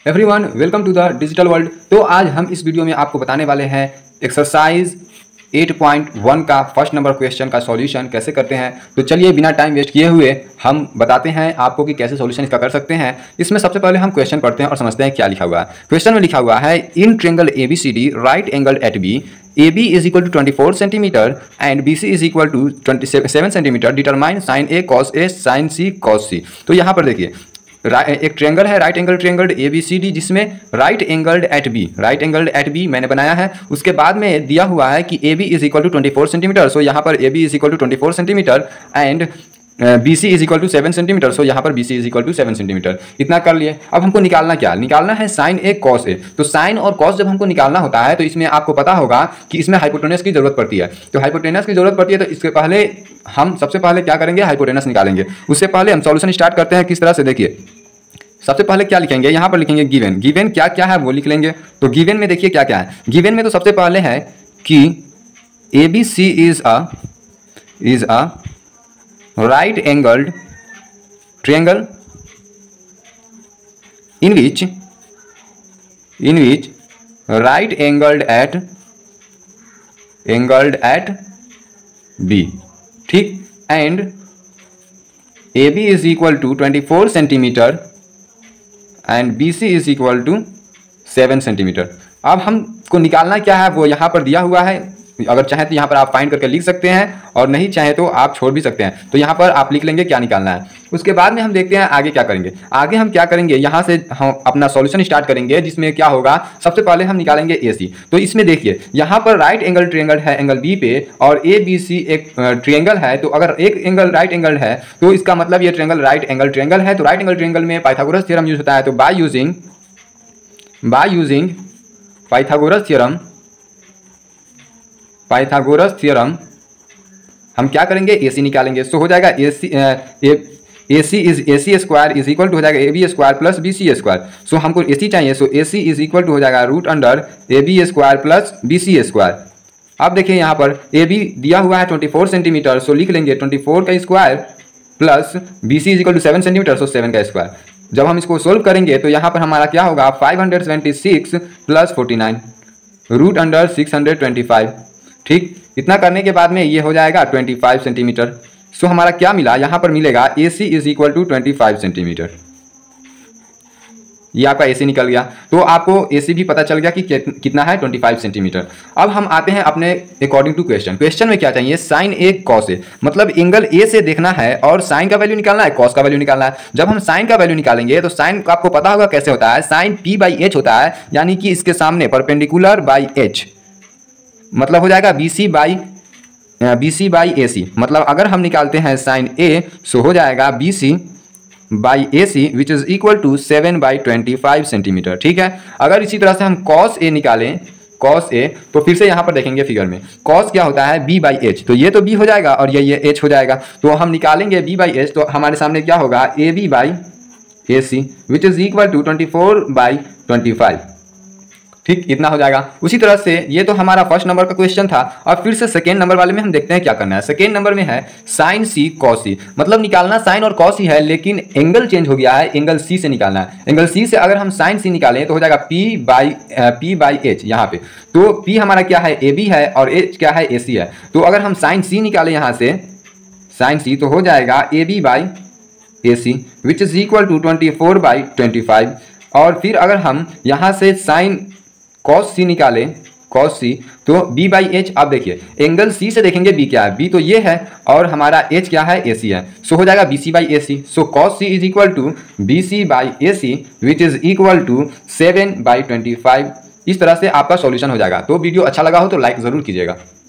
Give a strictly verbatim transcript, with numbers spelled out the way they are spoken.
Everyone, welcome to the digital world. तो आज हम इस वीडियो में आपको बताने वाले हैं एक्सरसाइज आठ पॉइंट वन का फर्स्ट नंबर क्वेश्चन का सॉल्यूशन कैसे करते हैं। तो चलिए बिना टाइम वेस्ट किए हुए हम बताते हैं आपको कि कैसे सॉल्यूशन इसका कर सकते हैं। इसमें सबसे पहले हम क्वेश्चन पढ़ते हैं और समझते हैं क्या लिखा हुआ है। क्वेश्चन में लिखा हुआ है, in triangle A B C D right angle at B A B is equal to twenty four centimetre and B C is equal to twenty seven centimetre, determine sine A cos A sine C cos C. तो यहाँ पर देखिए एक triangle है, right angle triangle A B C D, जिसमें right angled at B right angled at B मैंने बनाया है। उसके बाद में दिया हुआ है कि A B is equal to twenty four centimetre, so यहाँ पर A B is equal to twenty four centimetre and B C is equal to seven centimetre, so यहाँ पर B C is equal to seven centimetre. इतना कर लिए। अब हमको निकालना क्या निकालना है, साइन ए कॉस ए। तो साइन और कॉस जब हमको निकालना होता है तो इसमें आपको पता होगा कि इसमें हाइपोटेनस की जरूरत पड़ती है। तो हाइपोटेनस की जरूरत पड़ती है तो इसके पहले हम सबसे पहले क्या करेंगे, हाइपोटेनस निकालेंगे। उससे पहले हम सॉल्यूशन स्टार्ट करते हैं किस तरह से। देखिए सबसे पहले क्या लिखेंगे, यहाँ पर लिखेंगे गिवन। गिवन क्या क्या है वो लिख लेंगे। तो गिवन में देखिए क्या क्या है। गिवन में तो सबसे पहले है कि A B C is a is a right angled triangle in which in which right angled at angled at B, ठीक, and A B is equal to twenty four centimetre and B C is equal to seven centimetre. अब हमको निकालना क्या है वो यहाँ पर दिया हुआ है। अगर चाहें तो यहाँ पर आप फाइंड करके लिख सकते हैं और नहीं चाहे तो आप छोड़ भी सकते हैं। तो यहाँ पर आप लिख लेंगे क्या निकालना है। उसके बाद में हम देखते हैं आगे क्या करेंगे। आगे हम क्या करेंगे, यहाँ से हम अपना सॉल्यूशन स्टार्ट करेंगे, जिसमें क्या होगा, सबसे पहले हम निकालेंगे ए सी। तो इसमें देखिए यहाँ पर राइट एंगल ट्रायंगल है एंगल बी पे और ए बी सी एक ट्रायंगल है। तो अगर एक एंगल राइट एंगल है तो इसका मतलब ये ट्रायंगल राइट एंगल ट्रायंगल है। तो राइट एंगल ट्रायंगल में पाइथागोरस थ्योरम यूज होता है। तो by using by using Pythagoras theorem Pythagoras theorem हम क्या करेंगे, ए सी निकालेंगे। सो हो जाएगा A C A C is A C square is equal to हो जाएगा A B square plus B C square. So हमको ए सी चाहिए, so A C is equal to हो जाएगा root under A B square plus B C square. अब देखिए यहाँ पर ए बी दिया हुआ है ट्वेंटी फोर सेंटीमीटर, सो लिख लेंगे ट्वेंटी फोर का square plus B C is equal to seven centimetre, so seven का स्क्वायर। जब हम इसको सोल्व करेंगे तो यहाँ पर हमारा क्या होगा, five hundred seventy six plus forty nine root under six hundred twenty five, ठीक। इतना करने के बाद में ये हो जाएगा ट्वेंटी फाइव सेंटीमीटर। सो हमारा क्या मिला, यहाँ पर मिलेगा A C is equal to twenty five centimetre. ये आपका ए सी निकल गया। तो आपको ए सी भी पता चल गया कि कितना है, ट्वेंटी फाइव सेंटीमीटर। अब हम आते हैं अपने अकॉर्डिंग टू क्वेश्चन। क्वेश्चन में क्या चाहिए, साइन ए कॉस ए, मतलब एंगल ए से देखना है और साइन का वैल्यू निकालना है, कॉस का वैल्यू निकालना है। जब हम साइन का वैल्यू निकालेंगे तो साइन आपको पता होगा कैसे होता है, साइन पी बाई एच होता है, यानी कि इसके सामने परपेंडिकुलर बाई एच, मतलब हो जाएगा B C by B C by A C. मतलब अगर हम निकालते हैं साइन ए, सो हो जाएगा B C by A C which is equal to seven by twenty five centimetre, ठीक है। अगर इसी तरह से हम कॉस ए निकालें, कॉस ए, तो फिर से यहाँ पर देखेंगे फिगर में कॉस क्या होता है, बी बाई एच। तो ये तो बी हो जाएगा और ये ये एच हो जाएगा। तो हम निकालेंगे बी बाई एच, तो हमारे सामने क्या होगा, A B by A C which is equal to twenty four by twenty five, ठीक। इतना हो जाएगा। उसी तरह से ये तो हमारा फर्स्ट नंबर का क्वेश्चन था। और फिर से सेकेंड नंबर वाले में हम देखते हैं क्या करना है। सेकेंड नंबर में है साइन सी कॉस सी, मतलब निकालना साइन और कॉस ही है, लेकिन एंगल चेंज हो गया है, एंगल सी से निकालना है। एंगल सी से अगर हम साइन सी निकालें तो हो जाएगा P by P by H यहाँ पे। तो पी हमारा क्या है, ए बी है, और एच क्या है, ए सी है। तो अगर हम साइन सी निकालें यहाँ से, साइन सी, तो हो जाएगा A B by A C which is equal to twenty four by twenty five. और फिर अगर हम यहाँ से साइन कॉस सी निकालें, कॉस सी, तो b बाई एच। आप देखिए एंगल सी से देखेंगे b क्या है, b तो ये है और हमारा h क्या है, ए सी है। सो हो जाएगा B C by A C. So cos C is equal to B C by A C which is equal to seven by twenty five. इस तरह से आपका सॉल्यूशन हो जाएगा। तो वीडियो अच्छा लगा हो तो लाइक ज़रूर कीजिएगा।